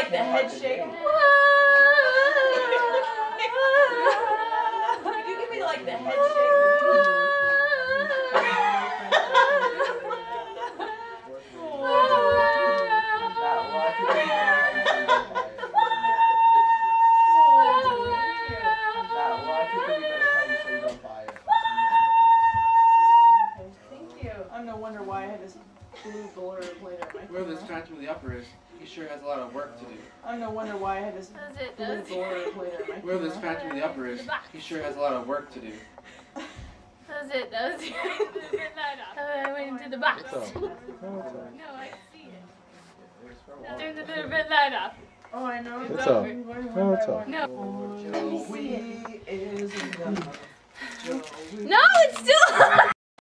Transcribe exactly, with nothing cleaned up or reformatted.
like the head shake? Could you give me like the head shake? I'm no wonder why I had this blue blurb later. Whoever this phantom of the opera is, he sure has a lot of work to do. I'm no wonder why I had this blue blurb later. Whoever this phantom of the opera is, he sure has a lot of work to do. That was it, that was it. I went into the box. No, I see it. Turn the little red light off. Oh, I know. What's up? No, what's up? No. Joey is enough. No, it's still